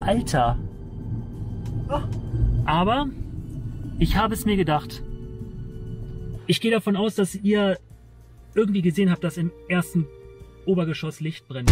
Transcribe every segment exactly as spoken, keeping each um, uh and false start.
Alter. Aber ich habe es mir gedacht. Ich gehe davon aus, dass ihr irgendwie gesehen habt, dass im ersten Obergeschoss Licht brennt.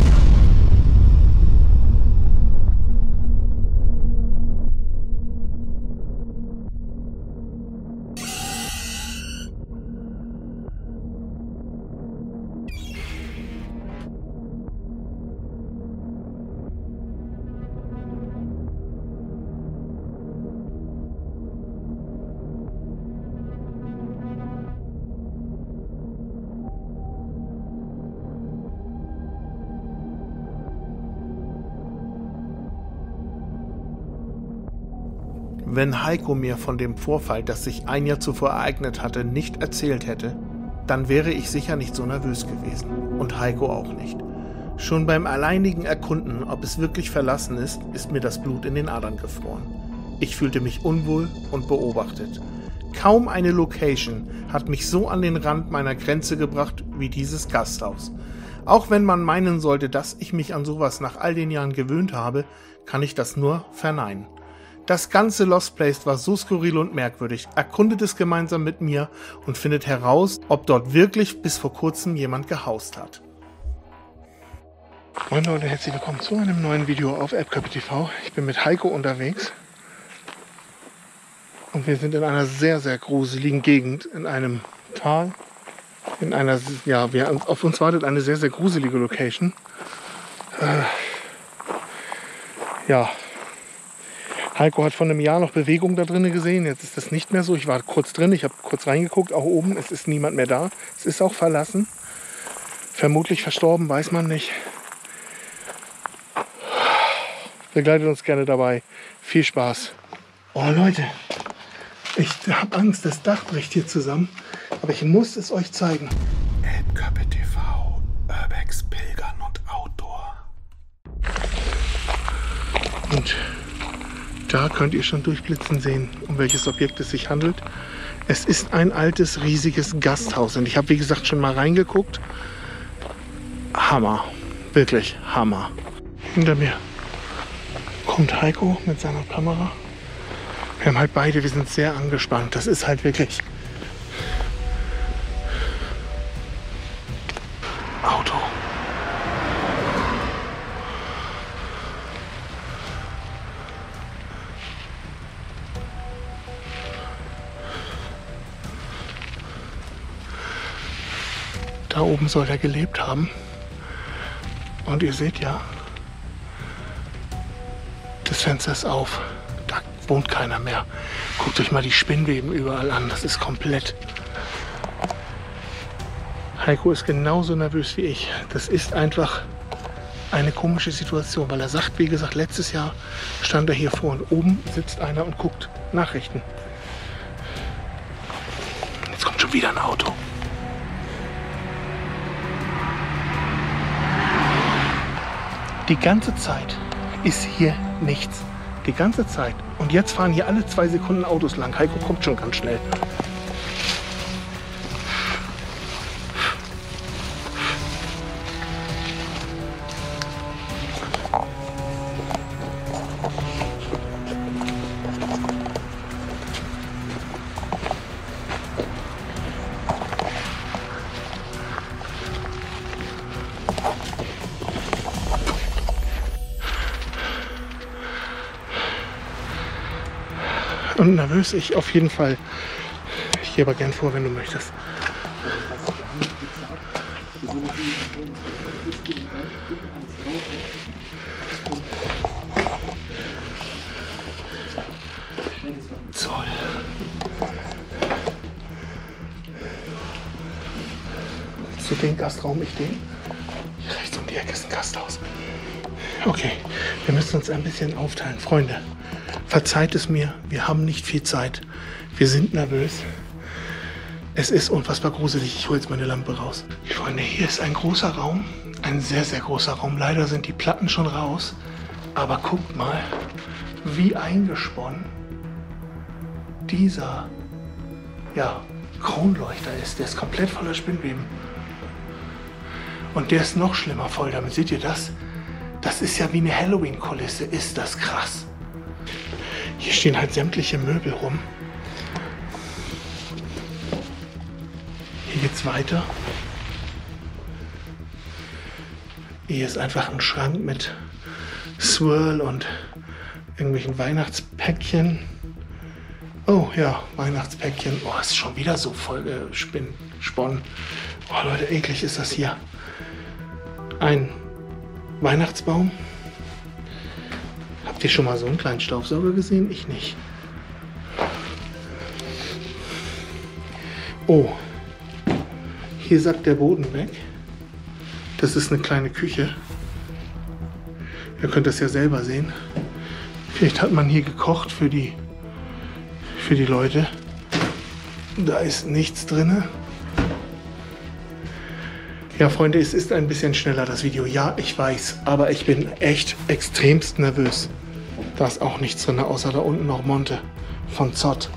Wenn Heiko mir von dem Vorfall, das sich ein Jahr zuvor ereignet hatte, nicht erzählt hätte, dann wäre ich sicher nicht so nervös gewesen. Und Heiko auch nicht. Schon beim alleinigen Erkunden, ob es wirklich verlassen ist, ist mir das Blut in den Adern gefroren. Ich fühlte mich unwohl und beobachtet. Kaum eine Location hat mich so an den Rand meiner Grenze gebracht wie dieses Gasthaus. Auch wenn man meinen sollte, dass ich mich an sowas nach all den Jahren gewöhnt habe, kann ich das nur verneinen. Das ganze Lost Place war so skurril und merkwürdig. Erkundet es gemeinsam mit mir und findet heraus, ob dort wirklich bis vor kurzem jemand gehaust hat. Moin Leute, herzlich willkommen zu einem neuen Video auf Erdköppe T V. Ich bin mit Heiko unterwegs und wir sind in einer sehr, sehr gruseligen Gegend, in einem Tal. In einer, ja, wir, auf uns wartet eine sehr, sehr gruselige Location. Äh, ja. Heiko hat vor einem Jahr noch Bewegung da drinnen gesehen, jetzt ist das nicht mehr so. Ich war kurz drin, ich habe kurz reingeguckt, auch oben, es ist niemand mehr da. Es ist auch verlassen. Vermutlich verstorben, weiß man nicht. Begleitet uns gerne dabei. Viel Spaß. Oh Leute, ich habe Angst, das Dach bricht hier zusammen. Aber ich muss es euch zeigen. Erdköppe T V, Urbex, Pilgern und Outdoor. Und da könnt ihr schon durchblitzen sehen, um welches Objekt es sich handelt. Es ist ein altes, riesiges Gasthaus. Und ich habe, wie gesagt, schon mal reingeguckt. Hammer. Wirklich Hammer. Hinter mir kommt Heiko mit seiner Kamera. Wir haben halt beide, wir sind sehr angespannt. Das ist halt wirklich Auto. Da oben soll er gelebt haben. Und ihr seht ja, das Fenster ist auf. Da wohnt keiner mehr. Guckt euch mal die Spinnweben überall an. Das ist komplett. Heiko ist genauso nervös wie ich. Das ist einfach eine komische Situation, weil er sagt, wie gesagt, letztes Jahr stand er hier vor und oben sitzt einer und guckt Nachrichten. Jetzt kommt schon wieder ein Auto. Die ganze Zeit ist hier nichts. Die ganze Zeit. Und jetzt fahren hier alle zwei Sekunden Autos lang. Heiko kommt schon ganz schnell. Und nervös, ich auf jeden Fall. Ich gehe aber gern vor, wenn du möchtest. Zoll. Zu dem Gastraum, ich den. Hier rechts um die Ecke ist ein Gasthaus. Okay, wir müssen uns ein bisschen aufteilen. Freunde, verzeiht es mir, wir haben nicht viel Zeit. Wir sind nervös. Es ist unfassbar gruselig. Ich hole jetzt meine Lampe raus. Freunde, hier ist ein großer Raum. Ein sehr, sehr großer Raum. Leider sind die Platten schon raus. Aber guckt mal, wie eingesponnen dieser ja, Kronleuchter ist. Der ist komplett voller Spinnweben. Und der ist noch schlimmer voll. Damit seht ihr das? Das ist ja wie eine Halloween-Kulisse. Ist das krass. Hier stehen halt sämtliche Möbel rum. Hier geht's weiter. Hier ist einfach ein Schrank mit Swirl und irgendwelchen Weihnachtspäckchen. Oh ja, Weihnachtspäckchen. Oh, ist schon wieder so voll gespinn, sponnen. Oh Leute, eklig ist das hier. Ein Weihnachtsbaum. Habt ihr schon mal so einen kleinen Staubsauger gesehen? Ich nicht. Oh, hier sackt der Boden weg. Das ist eine kleine Küche. Ihr könnt das ja selber sehen. Vielleicht hat man hier gekocht für die, für die Leute. Da ist nichts drin. Ja, Freunde, es ist ein bisschen schneller, das Video. Ja, ich weiß, aber ich bin echt extremst nervös. Da ist auch nichts drin, außer da unten noch Monte von Zott.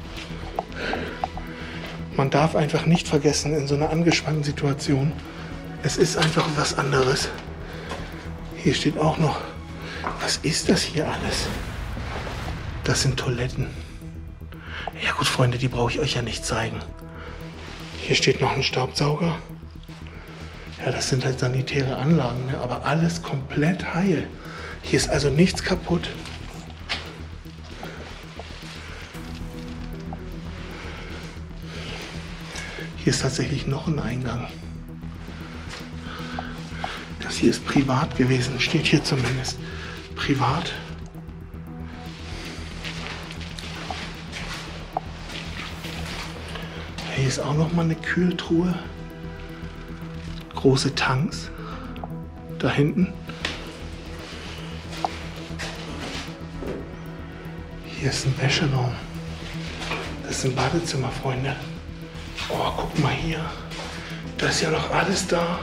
Man darf einfach nicht vergessen, in so einer angespannten Situation, es ist einfach was anderes. Hier steht auch noch, was ist das hier alles? Das sind Toiletten. Ja gut, Freunde, die brauche ich euch ja nicht zeigen. Hier steht noch ein Staubsauger. Ja, das sind halt sanitäre Anlagen, ne? Aber alles komplett heil. Hier ist also nichts kaputt. Hier ist tatsächlich noch ein Eingang. Das hier ist privat gewesen, steht hier zumindest. Privat. Hier ist auch noch mal eine Kühltruhe. Große Tanks. Da hinten. Hier ist ein Wäscheraum. Das ist ein Badezimmer, Freunde. Oh, guck mal hier. Da ist ja noch alles da.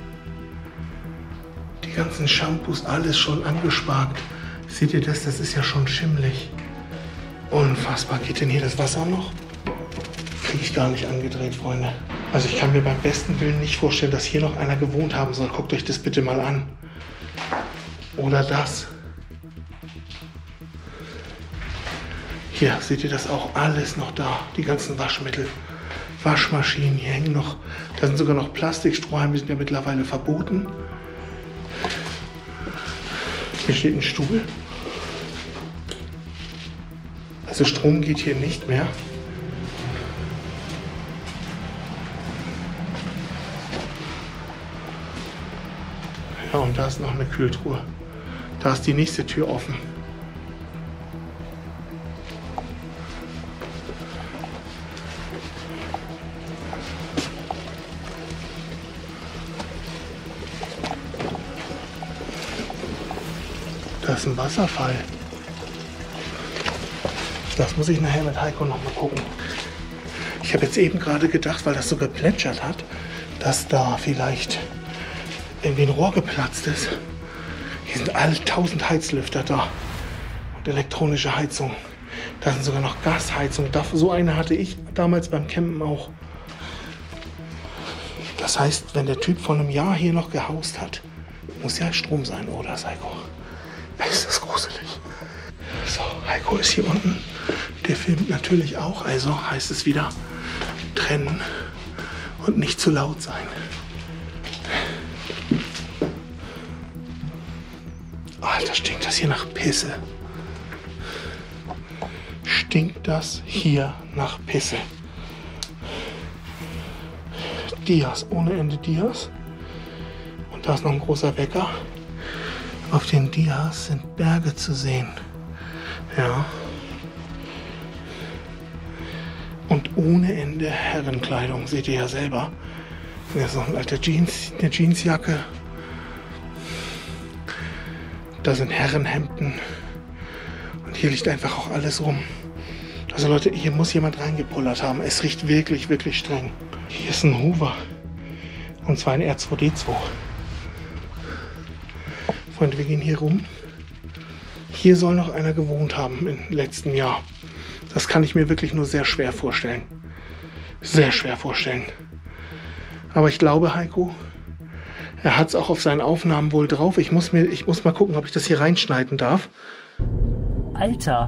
Die ganzen Shampoos, alles schon angespart. Seht ihr das? Das ist ja schon schimmelig. Unfassbar. Geht denn hier das Wasser noch? Kriege ich gar nicht angedreht, Freunde. Also ich kann mir beim besten Willen nicht vorstellen, dass hier noch einer gewohnt haben soll. Guckt euch das bitte mal an. Oder das. Hier, seht ihr das auch? Alles noch da. Die ganzen Waschmittel. Waschmaschinen, hier hängen noch, da sind sogar noch Plastikstrohhalme, die sind ja mittlerweile verboten. Hier steht ein Stuhl. Also Strom geht hier nicht mehr. Ja, und da ist noch eine Kühltruhe. Da ist die nächste Tür offen. Da ist ein Wasserfall. Das muss ich nachher mit Heiko noch mal gucken. Ich habe jetzt eben gerade gedacht, weil das so geplätschert hat, dass da vielleicht irgendwie ein Rohr geplatzt ist. Hier sind alle tausend Heizlüfter da und elektronische Heizung. Da sind sogar noch Gasheizung. So eine hatte ich damals beim Campen auch. Das heißt, wenn der Typ vor einem Jahr hier noch gehaust hat, muss ja Strom sein, oder Heiko? Ist das gruselig. So, Heiko ist hier unten. Der filmt natürlich auch, also heißt es wieder trennen und nicht zu laut sein. Alter, stinkt das hier nach Pisse. Stinkt das hier nach Pisse. Dias, ohne Ende Dias. Und da ist noch ein großer Wecker. Auf den Dias sind Berge zu sehen. Ja. Und ohne Ende Herrenkleidung, seht ihr ja selber. Da ist noch ein alter Jeans, eine Jeansjacke. Da sind Herrenhemden. Und hier liegt einfach auch alles rum. Also Leute, hier muss jemand reingepullert haben. Es riecht wirklich, wirklich streng. Hier ist ein Hoover. Und zwar ein R zwei D zwei. Freunde, wir gehen hier rum. Hier soll noch einer gewohnt haben im letzten Jahr. Das kann ich mir wirklich nur sehr schwer vorstellen. Sehr schwer vorstellen. Aber ich glaube, Heiko, Er hat es auch auf seinen Aufnahmen wohl drauf. Ich muss, mir, ich muss mal gucken, ob ich das hier reinschneiden darf. Alter.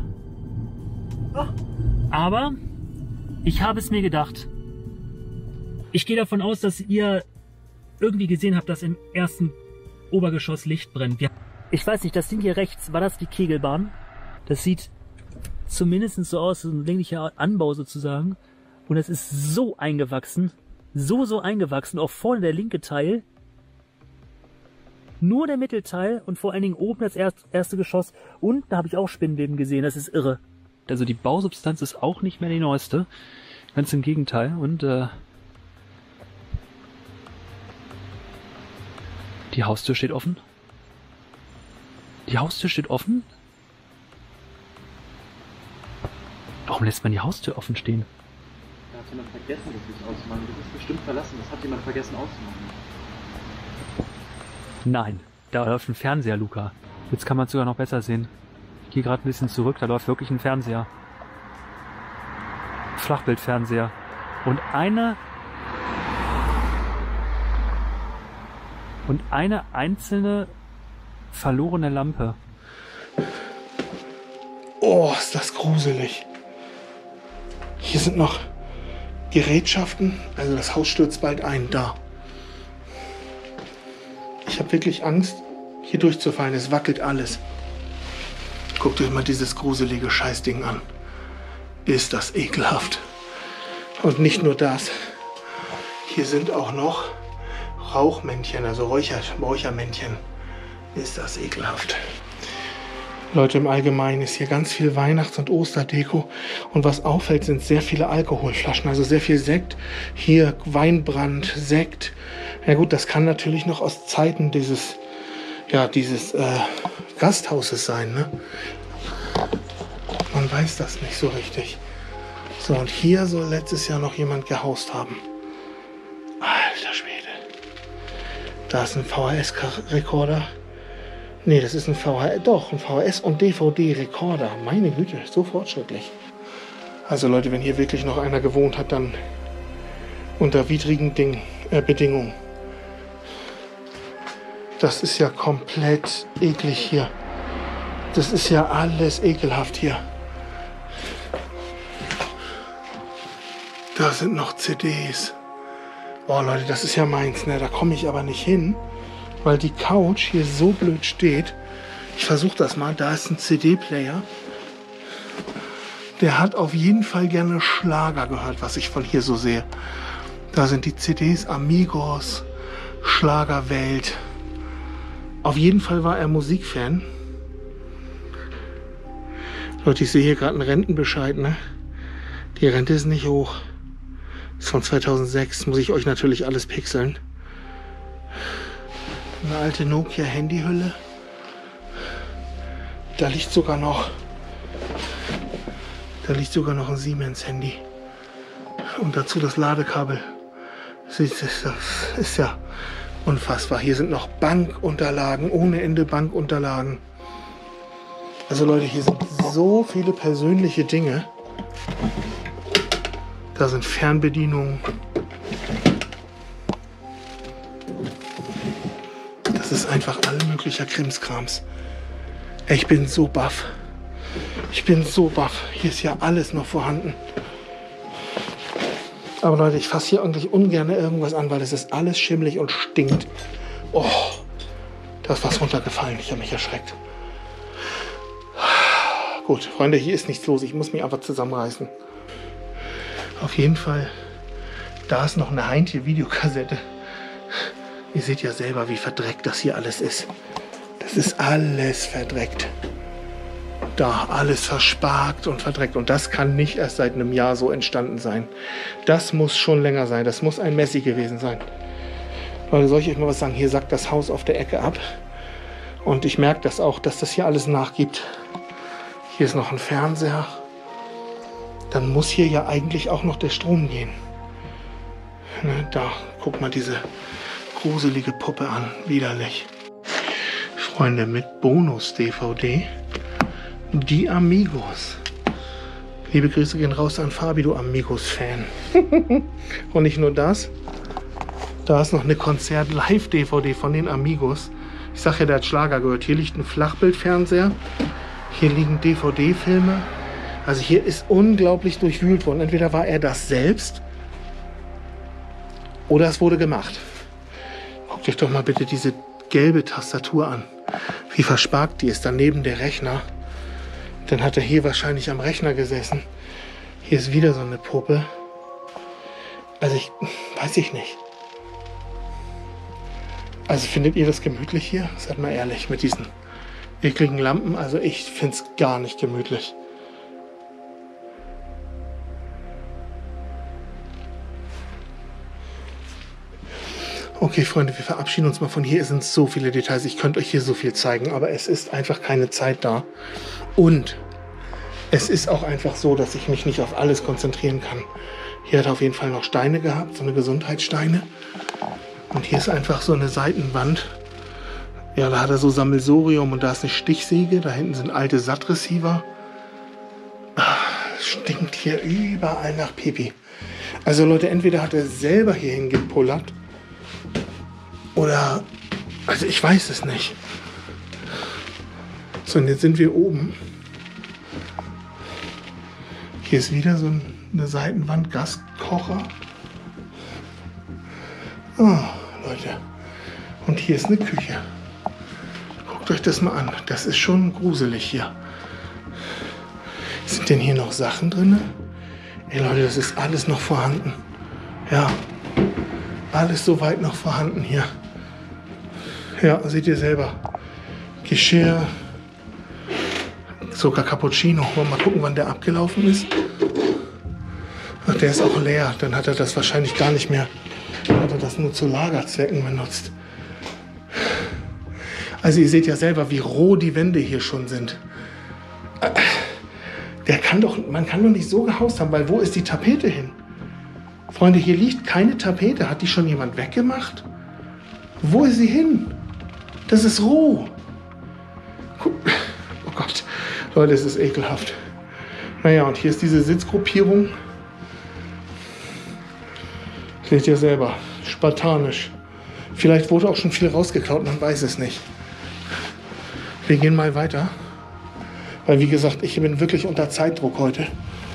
Aber ich habe es mir gedacht. Ich gehe davon aus, dass ihr irgendwie gesehen habt, dass im ersten Obergeschoss Licht brennt. Ich weiß nicht, das Ding hier rechts, war das die Kegelbahn? Das sieht zumindest so aus, so ein länglicher Anbau sozusagen. Und es ist so eingewachsen. So, so eingewachsen. Auch vorne der linke Teil. Nur der Mittelteil und vor allen Dingen oben das erste Geschoss. Und da habe ich auch Spinnenweben gesehen. Das ist irre. Also die Bausubstanz ist auch nicht mehr die neueste. Ganz im Gegenteil. Und äh, die Haustür steht offen. Die Haustür steht offen? Warum lässt man die Haustür offen stehen? Da hat jemand vergessen, das Licht auszumachen. Das ist bestimmt verlassen. Das hat jemand vergessen auszumachen. Nein, da läuft ein Fernseher, Luca. Jetzt kann man es sogar noch besser sehen. Ich gehe gerade ein bisschen zurück, da läuft wirklich ein Fernseher. Flachbildfernseher. Und eine... Und eine einzelne verlorene Lampe. Oh, ist das gruselig. Hier sind noch Gerätschaften. Also das Haus stürzt bald ein. Da. Ich habe wirklich Angst, hier durchzufallen. Es wackelt alles. Guckt euch mal dieses gruselige Scheißding an. Ist das ekelhaft. Und nicht nur das. Hier sind auch noch Rauchmännchen, also Räucher, Räuchermännchen. Ist das ekelhaft. Leute, im Allgemeinen ist hier ganz viel Weihnachts- und Osterdeko. Und was auffällt, sind sehr viele Alkoholflaschen. Also sehr viel Sekt. Hier Weinbrand, Sekt. Ja gut, das kann natürlich noch aus Zeiten dieses, ja, dieses äh, Gasthauses sein, ne? Man weiß das nicht so richtig. So, und hier soll letztes Jahr noch jemand gehaust haben. Alter Schwede. Da ist ein V H S-Rekorder. Nee, das ist ein V H S, doch, ein V H S- und D V D-Rekorder. Meine Güte, so fortschrittlich. Also Leute, wenn hier wirklich noch einer gewohnt hat, dann unter widrigen Ding, äh, Bedingungen. Das ist ja komplett eklig hier. Das ist ja alles ekelhaft hier. Da sind noch C Ds. Boah Leute, das ist ja meins, ne? Da komme ich aber nicht hin, weil die Couch hier so blöd steht. Ich versuche das mal. Da ist ein C D-Player. Der hat auf jeden Fall gerne Schlager gehört, was ich von hier so sehe. Da sind die C Ds, Amigos, Schlagerwelt. Auf jeden Fall war er Musikfan. Leute, ich sehe hier gerade einen Rentenbescheid, ne? Die Rente ist nicht hoch. Ist von zweitausendsechs. Muss ich euch natürlich alles pixeln. Eine alte Nokia-Handyhülle. Da liegt sogar noch... Da liegt sogar noch ein Siemens-Handy. Und dazu das Ladekabel. Das ist, das ist ja unfassbar. Hier sind noch Bankunterlagen, ohne Ende Bankunterlagen. Also Leute, hier sind so viele persönliche Dinge. Da sind Fernbedienungen. Das ist einfach alle möglicher Krimskrams. Ich bin so baff. Ich bin so baff. Hier ist ja alles noch vorhanden. Aber Leute, ich fasse hier eigentlich ungern irgendwas an, weil es ist alles schimmelig und stinkt. Oh, da ist was runtergefallen. Ich habe mich erschreckt. Gut, Freunde, hier ist nichts los. Ich muss mich einfach zusammenreißen. Auf jeden Fall, da ist noch eine Heintje-Videokassette. Ihr seht ja selber, wie verdreckt das hier alles ist. Das ist alles verdreckt. Da, alles versparkt und verdreckt. Und das kann nicht erst seit einem Jahr so entstanden sein. Das muss schon länger sein. Das muss ein Messi gewesen sein. Leute, soll ich euch mal was sagen? Hier sackt das Haus auf der Ecke ab. Und ich merke das auch, dass das hier alles nachgibt. Hier ist noch ein Fernseher. Dann muss hier ja eigentlich auch noch der Strom gehen. Ne, da, guck mal diese gruselige Puppe an. Widerlich. Freunde, mit Bonus-D V D. Die Amigos. Liebe Grüße gehen raus an Fabi, du Amigos-Fan. Und nicht nur das. Da ist noch eine Konzert-Live-D V D von den Amigos. Ich sag ja, der hat Schlager gehört. Hier liegt ein Flachbildfernseher. Hier liegen D V D-Filme. Also hier ist unglaublich durchwühlt worden. Entweder war er das selbst oder es wurde gemacht. Guckt euch doch mal bitte diese gelbe Tastatur an. Wie versparkt die ist. Daneben der Rechner. Dann hat er hier wahrscheinlich am Rechner gesessen. Hier ist wieder so eine Puppe. Also ich weiß ich nicht. Also findet ihr das gemütlich hier? Seid mal ehrlich, mit diesen ekligen Lampen. Also ich finde es gar nicht gemütlich. Okay, Freunde, wir verabschieden uns mal von hier. Es sind so viele Details. Ich könnte euch hier so viel zeigen, aber es ist einfach keine Zeit da. Und es ist auch einfach so, dass ich mich nicht auf alles konzentrieren kann. Hier hat er auf jeden Fall noch Steine gehabt, so eine Gesundheitssteine. Und hier ist einfach so eine Seitenwand. Ja, da hat er so Sammelsurium und da ist eine Stichsäge. Da hinten sind alte S A T-Receiver. Es stinkt hier überall nach Pipi. Also Leute, entweder hat er selber hier hingepullert oder, also ich weiß es nicht. So, und jetzt sind wir oben. Hier ist wieder so eine Seitenwand, Gaskocher. Oh, Leute. Und hier ist eine Küche. Guckt euch das mal an. Das ist schon gruselig hier. Sind denn hier noch Sachen drin? Ey Leute, das ist alles noch vorhanden. Ja. Alles soweit noch vorhanden hier. Ja, seht ihr selber. Geschirr. Sogar Cappuccino. Wollen wir mal gucken, wann der abgelaufen ist. Ach, der ist auch leer. Dann hat er das wahrscheinlich gar nicht mehr. Dann hat er das nur zu Lagerzwecken benutzt. Also ihr seht ja selber, wie roh die Wände hier schon sind. Der kann doch, man kann doch nicht so gehaust haben, weil wo ist die Tapete hin? Freunde, hier liegt keine Tapete. Hat die schon jemand weggemacht? Wo ist sie hin? Das ist roh. Oh Gott. Leute, es ist ekelhaft. Naja, und hier ist diese Sitzgruppierung. Seht ihr selber. Spartanisch. Vielleicht wurde auch schon viel rausgeklaut, man weiß es nicht. Wir gehen mal weiter. Weil, wie gesagt, ich bin wirklich unter Zeitdruck heute.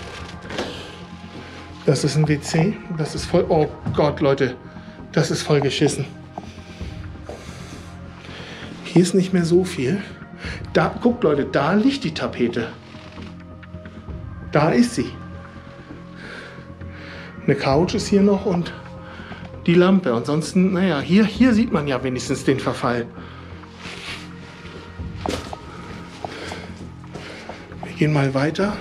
Das ist ein W C. Das ist voll... Oh Gott, Leute. Das ist voll geschissen. Hier ist nicht mehr so viel. Da, guckt, Leute, da liegt die Tapete. Da ist sie. Eine Couch ist hier noch und die Lampe. Ansonsten, naja, hier, hier sieht man ja wenigstens den Verfall. Wir gehen mal weiter.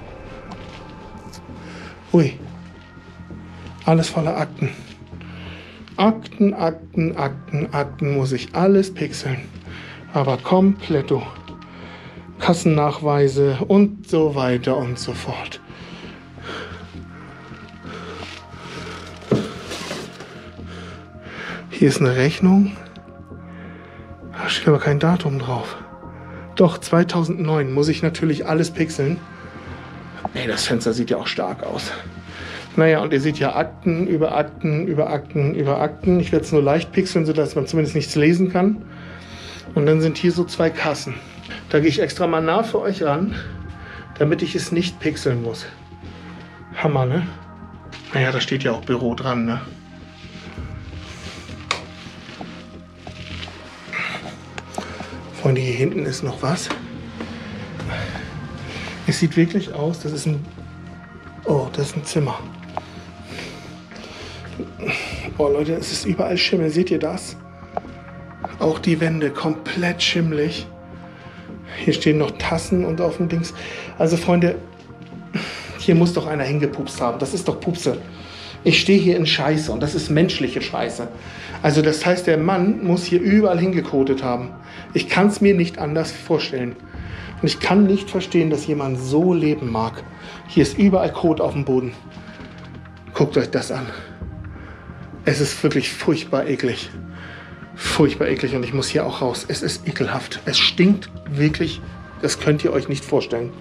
Ui. Alles voller Akten. Akten, Akten, Akten, Akten, muss ich alles pixeln. Aber kompletto. Kassennachweise und so weiter und so fort. Hier ist eine Rechnung. Da steht aber kein Datum drauf. Doch, zweitausendneun muss ich natürlich alles pixeln. Ey, das Fenster sieht ja auch stark aus. Naja, und ihr seht ja Akten über Akten über Akten über Akten. Ich werde es nur leicht pixeln, sodass man zumindest nichts lesen kann. Und dann sind hier so zwei Kassen. Da gehe ich extra mal nah für euch ran, damit ich es nicht pixeln muss. Hammer, ne? Naja, da steht ja auch Büro dran, ne? Freunde, hier hinten ist noch was. Es sieht wirklich aus, das ist ein... Oh, das ist ein Zimmer. Oh Leute, es ist überall Schimmel. Seht ihr das? Auch die Wände komplett schimmelig. Hier stehen noch Tassen und auf dem Dings. Also Freunde, hier muss doch einer hingepupst haben. Das ist doch Pupse. Ich stehe hier in Scheiße und das ist menschliche Scheiße. Also das heißt, der Mann muss hier überall hingekotet haben. Ich kann es mir nicht anders vorstellen. Und ich kann nicht verstehen, dass jemand so leben mag. Hier ist überall Kot auf dem Boden. Guckt euch das an. Es ist wirklich furchtbar eklig. Furchtbar eklig und ich muss hier auch raus. Es ist ekelhaft. Es stinkt wirklich. Das könnt ihr euch nicht vorstellen.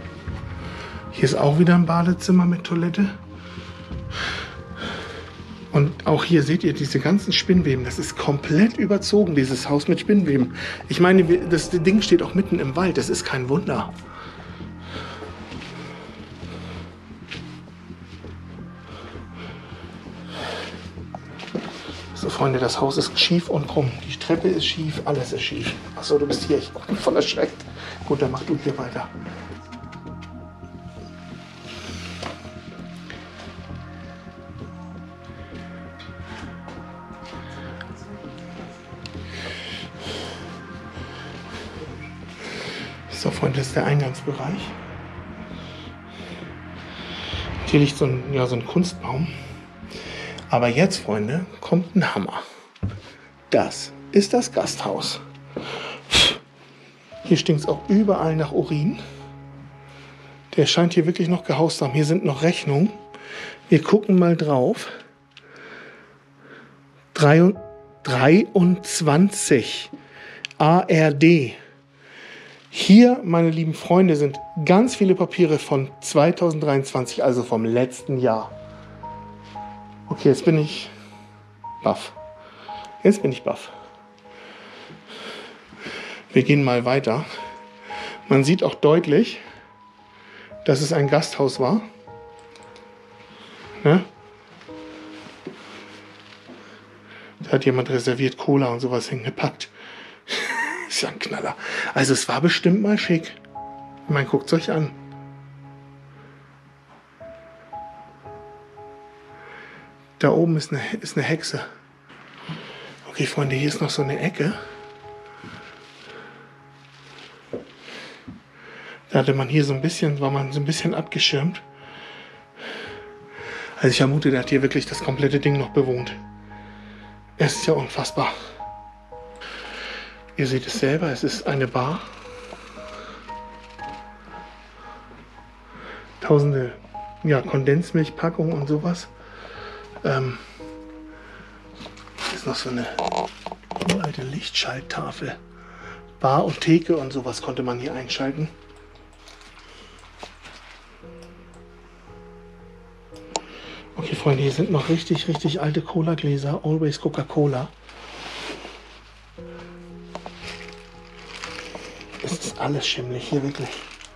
Hier ist auch wieder ein Badezimmer mit Toilette. Und auch hier seht ihr diese ganzen Spinnweben. Das ist komplett überzogen, dieses Haus mit Spinnweben. Ich meine, das Ding steht auch mitten im Wald. Das ist kein Wunder. So, Freunde, das Haus ist schief und krumm. Die Treppe ist schief, alles ist schief. Achso, du bist hier. Ich bin voll erschreckt. Gut, dann mach du hier weiter. So, Freunde, das ist der Eingangsbereich. Hier liegt so ein, ja, so ein Kunstbaum. Aber jetzt, Freunde, kommt ein Hammer. Das ist das Gasthaus. Hier stinkt es auch überall nach Urin. Der scheint hier wirklich noch gehaust zu haben. Hier sind noch Rechnungen. Wir gucken mal drauf. dreiundzwanzig A R D. Hier, meine lieben Freunde, sind ganz viele Papiere von zweitausenddreiundzwanzig, also vom letzten Jahr. Okay, jetzt bin ich baff. Jetzt bin ich baff. Wir gehen mal weiter. Man sieht auch deutlich, dass es ein Gasthaus war. Ne? Da hat jemand reserviert Cola und sowas hingepackt. Ist ja ein Knaller. Also es war bestimmt mal schick. Ich meine, guckt es euch an. Da oben ist eine, ist eine Hexe. Okay, Freunde, hier ist noch so eine Ecke. Da hatte man hier so ein bisschen, war man so ein bisschen abgeschirmt. Also ich vermute, der hat hier wirklich das komplette Ding noch bewohnt. Es ist ja unfassbar. Ihr seht es selber, es ist eine Bar. Tausende, ja, Kondensmilchpackungen und sowas. Ähm, ist noch so eine alte Lichtschalttafel. Bar und Theke und sowas konnte man hier einschalten. Okay, Freunde, hier sind noch richtig, richtig alte Cola-Gläser. Always Coca-Cola. Es ist alles schimmelig hier, wirklich.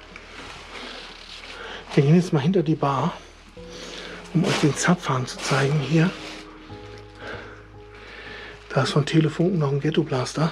Wir gehen jetzt mal hinter die Bar, um euch den Zapfhahn zu zeigen. Hier. Da ist von Telefunken noch ein Ghetto-Blaster.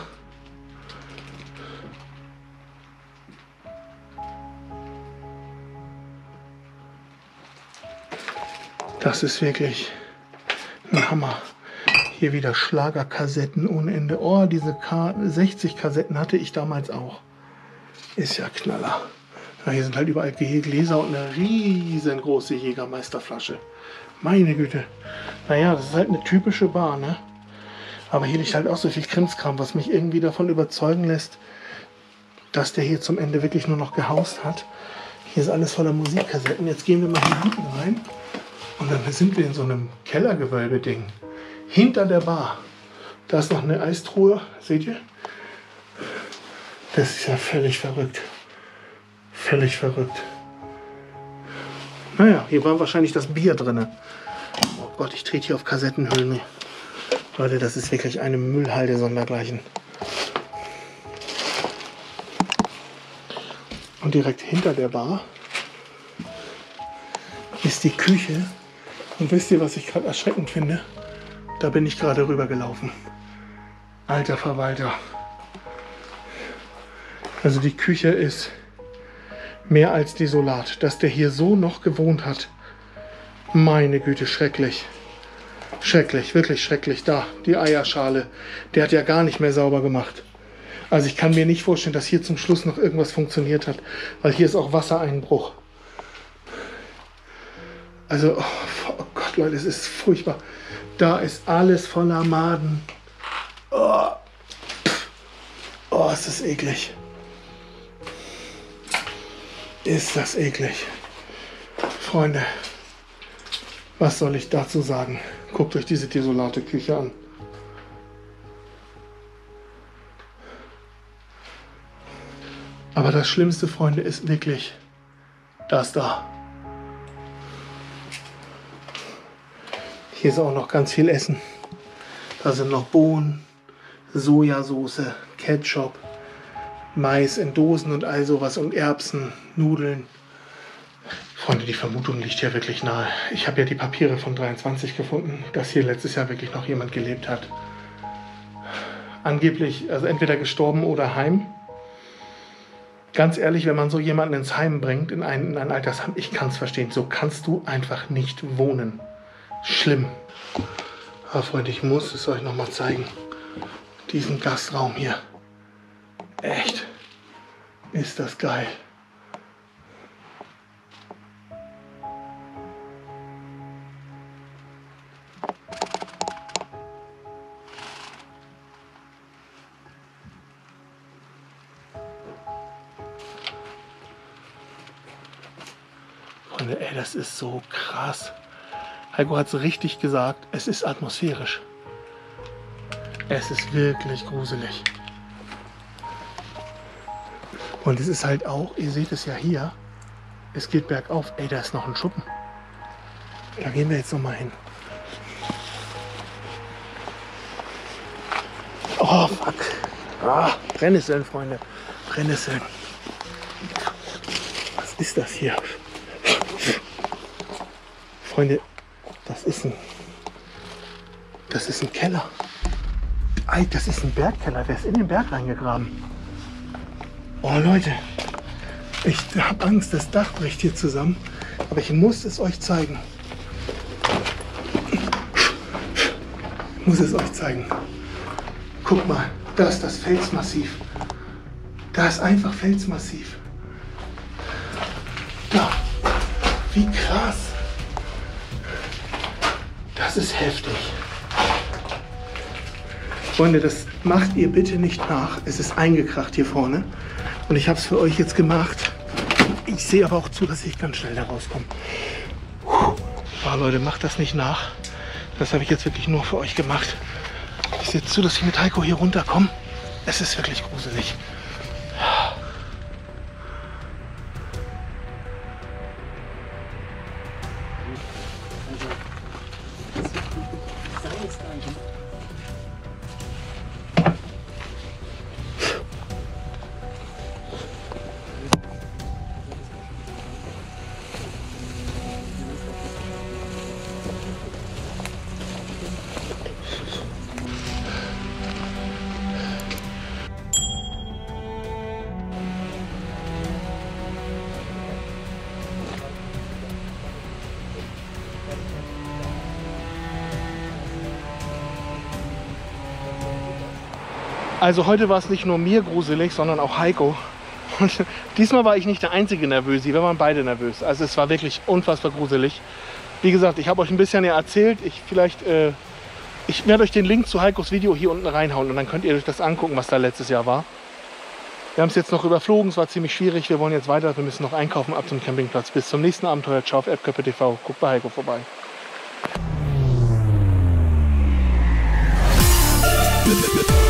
Das ist wirklich ein Hammer. Hier wieder Schlagerkassetten ohne Ende. Oh, diese K sechzig Kassetten hatte ich damals auch. Ist ja Knaller. Ja, hier sind halt überall Gläser und eine riesengroße Jägermeisterflasche. Meine Güte. Naja, das ist halt eine typische Bar, ne? Aber hier liegt halt auch so viel Krimskram, was mich irgendwie davon überzeugen lässt, dass der hier zum Ende wirklich nur noch gehaust hat. Hier ist alles voller Musikkassetten. Jetzt gehen wir mal hier hinten rein. Und dann sind wir in so einem Kellergewölbe-Ding. Hinter der Bar. Da ist noch eine Eistruhe. Seht ihr? Das ist ja völlig verrückt. Völlig verrückt. Naja, hier war wahrscheinlich das Bier drin. Oh Gott, ich trete hier auf Kassettenhüllen. Leute, das ist wirklich eine Müllhalde sondergleichen. Und direkt hinter der Bar ist die Küche. Und wisst ihr, was ich gerade erschreckend finde? Da bin ich gerade rübergelaufen. Alter Verwalter. Also die Küche ist mehr als desolat. Dass der hier so noch gewohnt hat. Meine Güte, schrecklich. Schrecklich, wirklich schrecklich. Da, die Eierschale. Der hat ja gar nicht mehr sauber gemacht. Also ich kann mir nicht vorstellen, dass hier zum Schluss noch irgendwas funktioniert hat. Weil hier ist auch Wassereinbruch. Also, oh, oh Gott, Leute, es ist furchtbar. Da ist alles voller Maden. Oh, oh, ist das eklig. Ist das eklig. Freunde, was soll ich dazu sagen? Guckt euch diese desolate Küche an. Aber das Schlimmste, Freunde, ist wirklich das da. Hier ist auch noch ganz viel Essen. Da sind noch Bohnen, Sojasauce, Ketchup, Mais in Dosen und all sowas und Erbsen, Nudeln. Freunde, die Vermutung liegt ja wirklich nahe. Ich habe ja die Papiere von dreiundzwanzig gefunden, dass hier letztes Jahr wirklich noch jemand gelebt hat. Angeblich, also entweder gestorben oder heim. Ganz ehrlich, wenn man so jemanden ins Heim bringt, in ein, in ein Altersheim, ich kann es verstehen, so kannst du einfach nicht wohnen. Schlimm. Aber Freunde, ich muss es euch nochmal zeigen. Diesen Gastraum hier. Echt. Ist das geil. Freunde, ey, das ist so krass. Heiko hat es richtig gesagt, es ist atmosphärisch. Es ist wirklich gruselig. Und es ist halt auch, ihr seht es ja hier, es geht bergauf. Ey, da ist noch ein Schuppen. Da gehen wir jetzt noch mal hin. Oh, fuck. Ah, Brennnesseln, Freunde. Brennnesseln. Was ist das hier? Freunde, das ist ein, das ist ein Keller. Ey, das ist ein Bergkeller. Der ist in den Berg reingegraben. Oh Leute, ich habe Angst, das Dach bricht hier zusammen. Aber ich muss es euch zeigen. Ich muss es euch zeigen. Guck mal, da ist das Felsmassiv. Da ist einfach Felsmassiv. Da. Wie krass. Das ist heftig. Freunde, das macht ihr bitte nicht nach. Es ist eingekracht hier vorne. Und ich habe es für euch jetzt gemacht. Ich sehe aber auch zu, dass ich ganz schnell da rauskomme. Oh, Leute, macht das nicht nach. Das habe ich jetzt wirklich nur für euch gemacht. Ich sehe zu, dass ich mit Heiko hier runterkomme. Es ist wirklich gruselig. Also heute war es nicht nur mir gruselig, sondern auch Heiko. Und diesmal war ich nicht der einzige Nervösi, wir waren beide nervös. Also es war wirklich unfassbar gruselig. Wie gesagt, ich habe euch ein bisschen ja erzählt. Ich, vielleicht, äh, ich werde euch den Link zu Heikos Video hier unten reinhauen und dann könnt ihr euch das angucken, was da letztes Jahr war. Wir haben es jetzt noch überflogen, es war ziemlich schwierig. Wir wollen jetzt weiter, wir müssen noch einkaufen ab zum Campingplatz. Bis zum nächsten Abenteuer. Ciao auf Erdköppe T V. Guckt bei Heiko vorbei. We'll be right back.